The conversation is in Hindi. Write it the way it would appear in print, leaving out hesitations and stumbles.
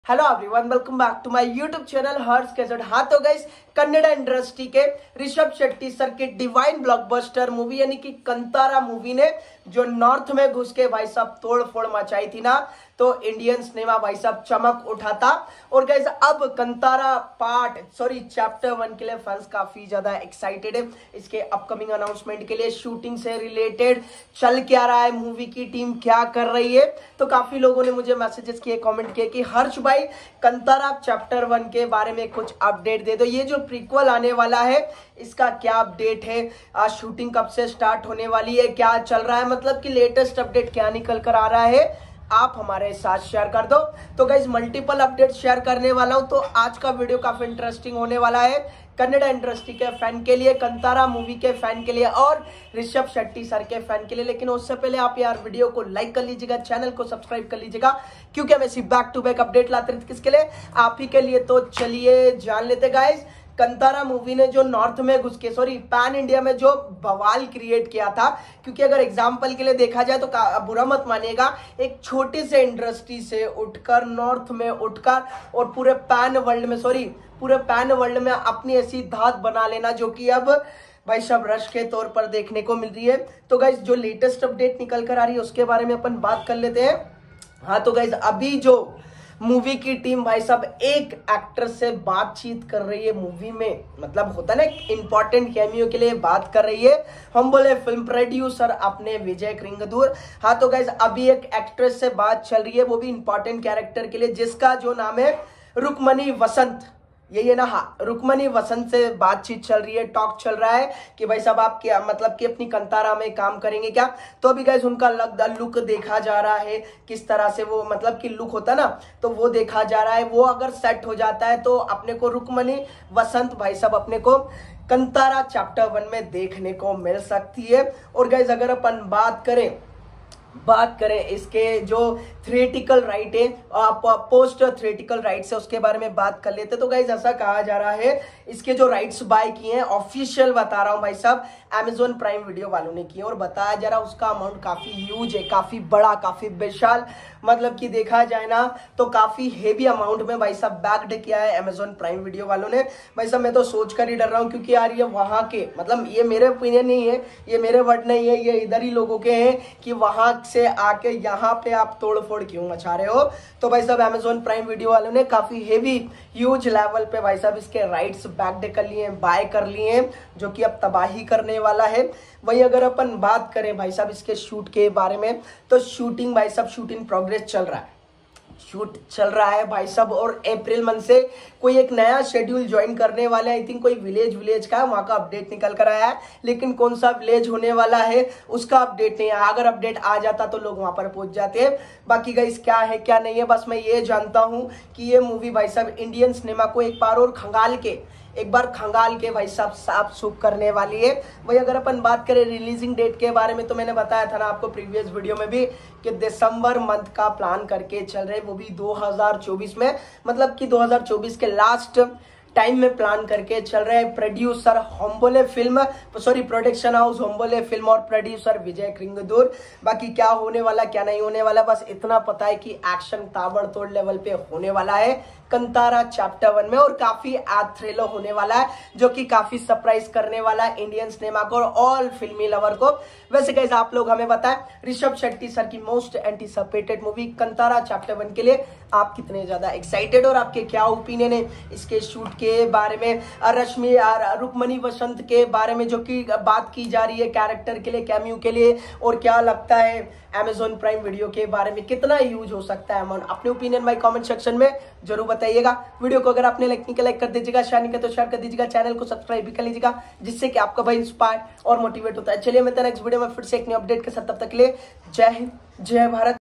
Hello everyone, welcome back to my YouTube channel Harsh cassette. हाँ तो गाइस, कन्नड़ इंडस्ट्री के ऋषभ शेट्टी सर की डिवाइन ब्लॉकबस्टर मूवी यानी कि कंतारा मूवी ने जो नॉर्थ में घुस के भाई साहब तोड़ फोड़ मचाई थी ना, तो इंडियन सिनेमा भाई साहब चमक उठा था। और गाइस अब कंतारा चैप्टर 1 के लिए फैंस काफी ज्यादा एक्साइटेड है। इसके अपकमिंग अनाउंसमेंट के लिए शूटिंग से रिलेटेड चल क्या रहा है, मूवी की टीम क्या कर रही है। तो काफी लोगों ने मुझे मैसेजेस किए, कमेंट किए कि हर्ष भाई कंतारा चैप्टर 1 के बारे में कुछ अपडेट दे दो। ये जो प्रीक्वल आने वाला है इसका क्या अपडेट है, शूटिंग कब से स्टार्ट होने वाली है, क्या चल रहा है, मतलब कि लेटेस्ट अपडेट क्या निकल कर आ रहा है, आप हमारे साथ शेयर कर दो। तो गाइज मल्टीपल अपडेट शेयर करने वाला हूं, तो आज का वीडियो काफी इंटरेस्टिंग होने वाला है कन्नड़ इंडस्ट्री के फैन के लिए, कंतारा मूवी के फैन के लिए और ऋषभ शेट्टी सर के फैन के लिए। लेकिन उससे पहले आप यार वीडियो को लाइक कर लीजिएगा, चैनल को सब्सक्राइब कर लीजिएगा, क्योंकि हम ऐसी बैक टू बैक अपडेट लाते रहते किसके लिए, आप ही के लिए। तो चलिए जान लेते गाइज, कंतारा मूवी ने जो नॉर्थ में घुस के पैन इंडिया में जो बवाल क्रिएट किया था। क्योंकि अगर एग्जांपल के लिए देखा जाए तो बुरा मत मानिएगा, एक छोटी से इंडस्ट्री से उठकर नॉर्थ में उठकर और पूरे पैन वर्ल्ड में अपनी ऐसी धात बना लेना जो कि अब भाई साहब रश के तौर पर देखने को मिल रही है। तो गाइज जो लेटेस्ट अपडेट निकल कर आ रही है उसके बारे में अपन बात कर लेते हैं। हाँ तो गाइज अभी जो मूवी की टीम भाई साहब एक एक्टर से बातचीत कर रही है मूवी में, मतलब होता ना इंपॉर्टेंट कैमियो के लिए बात कर रही है। हम बोले फिल्म प्रोड्यूसर अपने विजय कृंगदूर। हाँ तो गाइज अभी एक एक्ट्रेस से बात चल रही है, वो भी इंपॉर्टेंट कैरेक्टर के लिए, जिसका जो नाम है रुक्मणी वसंत। यही है ना, हाँ रुक्मणी वसंत से बातचीत चल रही है, टॉक चल रहा है कि भाई साहब आप क्या मतलब कि अपनी कंतारा में काम करेंगे क्या। तो अभी गाइस उनका लुक देखा जा रहा है, किस तरह से वो मतलब कि लुक होता ना, तो वो देखा जा रहा है। वो अगर सेट हो जाता है तो अपने को रुक्मणी वसंत भाई साहब अपने को कंतारा चैप्टर 1 में देखने को मिल सकती है। और गाइस अगर अपन बात करें इसके जो थ्रेटिकल राइट है, पोस्ट थ्रेटिकल राइट्स है, उसके बारे में बात कर लेते। तो गाइज ऐसा कहा जा रहा है इसके जो राइट्स बाय किए हैं, ऑफिशियल बता रहा हूं भाई साहब, अमेजोन प्राइम वीडियो वालों ने किए। और बताया जा रहा उसका अमाउंट काफी ह्यूज है, काफी बड़ा, काफी विशाल, मतलब कि देखा जाए ना तो काफी हेवी अमाउंट में भाई साहब बैक्ड किया है अमेजोन प्राइम वीडियो वालों ने। भाई साहब मैं तो सोच कर ही डर रहा हूं, क्योंकि यार ये वहां के, मतलब ये मेरे ओपिनियन नहीं है, ये मेरे वर्ड नहीं है, ये इधर ही लोगों के हैं कि वहां से आके यहाँ पे आप तोड़ फोड़ क्यों मचा रहे हो। तो भाई साहब अमेजोन प्राइम वीडियो वालों ने काफी हेवी ह्यूज लेवल पे भाई साहब इसके राइट्स बैक्ड कर लिए, बाय कर लिए, जो कि अब तबाही करने वाला है। वही अगर अपन बात करें भाई साहब इसके शूट के बारे में, तो शूटिंग भाई साहब शूट इन प्रोग्रेस चल रहा है भाई साहब। और अप्रैल मंथ से कोई एक नया शेड्यूल ज्वाइन करने वाले, आई थिंक कोई विलेज का, वहां का अपडेट निकल कर आया है, लेकिन कौन सा विलेज होने वाला है उसका अपडेट नहीं है। अगर अपडेट आ जाता तो लोग वहां पर पहुंच जाते हैं। बाकी गाइस क्या है क्या नहीं है, बस मैं ये जानता हूं कि ये मूवी भाई साहब इंडियन सिनेमा को एक बार खंगाल के भाई साहब साफ सूफ करने वाली है। वही अगर अपन बात करें रिलीजिंग डेट के बारे में, तो मैंने बताया था ना आपको प्रीवियस वीडियो में भी कि दिसंबर मंथ का प्लान करके चल रहे, वो भी 2024 में, मतलब कि 2024 के लास्ट टाइम में प्लान करके चल रहे हैं। Producer production house Hombale film और प्रोड्यूसर विजय कृंगदूर। बाकी क्या होने वाला क्या नहीं होने वाला, बस इतना पता है कि एक्शन ताबड़तोड़ लेवल पे होने वाला है कंतारा चैप्टर 1 में, और काफी थ्रिलर होने वाला है, जो कि काफी सरप्राइज करने वाला है इंडियन सिनेमा को और ऑल फिल्मी लवर को। वैसे गाइस आप लोग हमें बताएं ऋषभ शेट्टी सर की most anticipated movie Kantara chapter 1 के लिए आप कितने ज्यादा एक्साइटेड, और आपके क्या ओपिनियन है इसके शूट के बारे में, रुक्मणी वसंत के बारे में जो कि बात की जा रही है कैरेक्टर के लिए, कैमियो के लिए, और क्या लगता है अमेजोन प्राइम वीडियो के बारे में कितना यूज हो सकता है अमाउंट। अपने ओपिनियन भाई कमेंट सेक्शन में जरूर बताइएगा। वीडियो को अगर आपने लाइक नहीं किया लाइक कर दीजिएगा, शेयर नहीं किया तो शेयर कर दीजिएगा, चैनल को सब्सक्राइब भी कर लीजिएगा, जिससे कि आपका भाई इंस्पायर और मोटिवेट होता है। चलिए मिलते हैं नेक्स्ट वीडियो में फिर से एक न्यू अपडेट के साथ, तब तक के लिए जय हिंद जय भारत।